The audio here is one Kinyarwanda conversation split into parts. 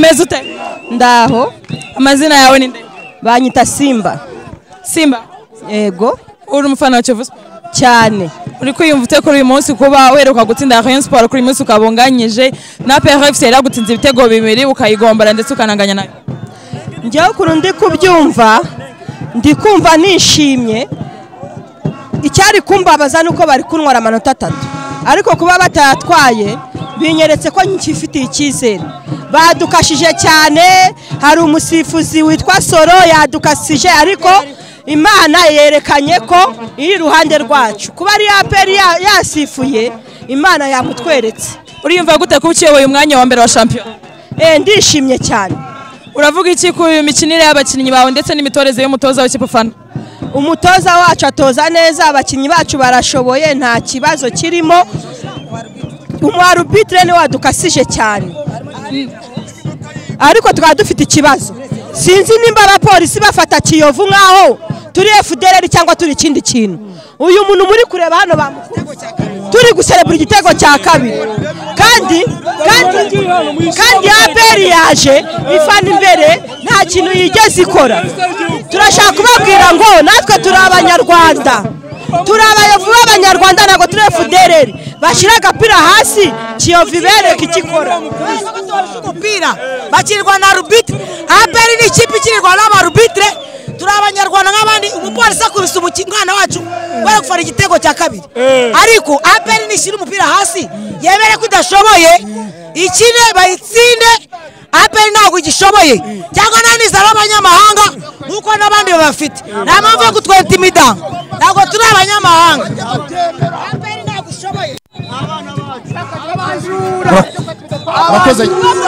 umeze ute? Ndaho. Amazina yawe ni nde? Banyita Simba. Simba? Yego. Uri umufana wa Kiyovu Sport? Cyane. Uri kwiyumva ute kuri uyu munsi kuba weruka gutsinda Rayon Sport kuri uyu munsi ukabonganyije na PRFC yaragutsinze ibitego 2 ukayigombara ndetse ukananganya nayo? Njyewe kuri ndi kubyumva ndikumva nishimye. Icyari kumbabaza nuko bari kunwara amanota 3 ariko kuba batayatwaye binyeretse ko nkifitiye icyizere. Badukashije cyane, hari umusifuzi witwa Soro yadukasije ariko Imana yerekanye ko iri ruhande rwacu. Kuba ari APR yasifuye Imana yamutweretse. Uriyumva gute ko uciye uyu mwanya wa mbere wa champion? Ndishimye cyane. Uravuga iki ku mikinire y'abakinnyi bawe ndetse n'imitoreze y'umutoza w'ikipe ufana? Umutoza wacu atoza neza, abakinnyi bacu barashoboye, nta kibazo kirimo. Umwarubitre ni wadukasije cyane. Ariko tukaba dufite ikibazo. Sinzi nimba abapolisi bafata Kiyovu nkaho turi FDLR cyangwa turi ikindi kintu. Uyu muntu muri kureba hano turi guserebura igitego cya kabiri. Kandi APR yaje ifana imbere nta kintu yigeze ikora. Turashaka kubabwira ngo natwe turi abanyarwanda. Turi abayovu b'abanyarwanda ntago turi FDLR. Bashira agapira hasi Kiyovu ibereka ikikora. Umupira bakirwa na arbitre. APR ni ikipe ikirwa n'abarubitre. Turi abanyarwanda nk'abandi. Umupolisi akubise umwana wacu bari gufara igitego cya kabiri. Ariko APR ni shira umupira hasi yebere ko idashoboye ikine bayitsinde. APR ntago igishoboye cyangwa naniza abanyamahanga nkuko nabandi bafite. Nta mpamvu yo kutwentimida. Ntago turi abanyamahanga. APR ntago ishoboye. Abakoze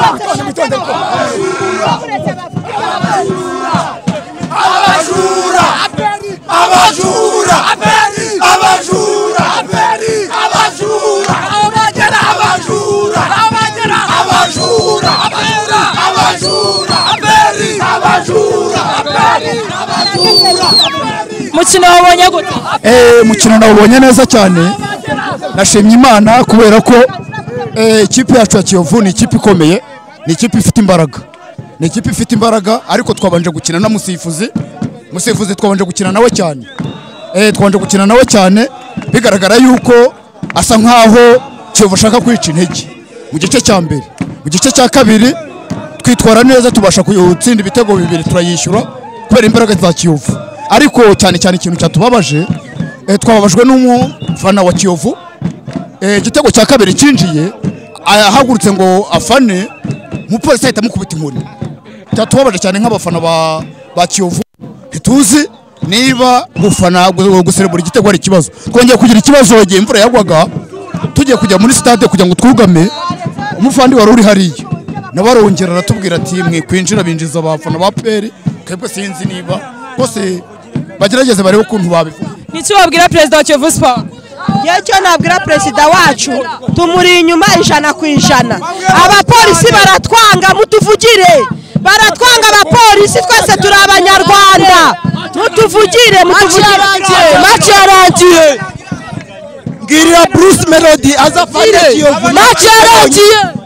Mukino wabonye gute? Mukino nawubonye neza cyane. Nashimye Imana kubera ko ikipe yacu ya Kiyovu ni ikipe ikomeye, ni ikipe ifite imbaraga. Ni ikipe ifite imbaraga ariko twabanje gukina na musifuzi twabanje gukina nawe cyane. Twabanje gukina nawe cyane bigaragara yuko asa nkaho Kiyovu ashaka kwica intege. Mu gice cya mbere, mu gice cya kabiri twitwara neza tubasha gutsinda ibitego 2 turayishyura kubera imbaraga za Kiyovu. Ariko cyane ikintu cyatubabaje twababajwe n'umufana wa Kiyovu. Igitego cya kabiri kinjiye ahagurutse ngo afane umupolisi ahita mukubita inkoni. Cyatubabaje cyane nk'abafana ba Kiyovu. Ntituzi niba gufana guserebura igitego ari ikibazo. Twongeye kugira ikibazo igihe imvura yagwaga tugiye kujya muri stade kugira ngo twugame. Umufandi wari uri hariya nabarongera aratubwira ati mwe kwinjira binjiza abafana ba APR. Twebwe sinzi niba bose bagerageze barebe ukuntu babivuga. Nicyo wabwira president wa Kiyovu Sport? Yacyo nabwira president wacu tumuri inyuma 100%. Abapolisi baratwanga mutuvugire. Baratwanga abapolisi twese turi abanyarwanda. Mutuvugire. Match yarangiye. Ngirira Bruce Melody azafanye Kiyovu. Match yarangiye.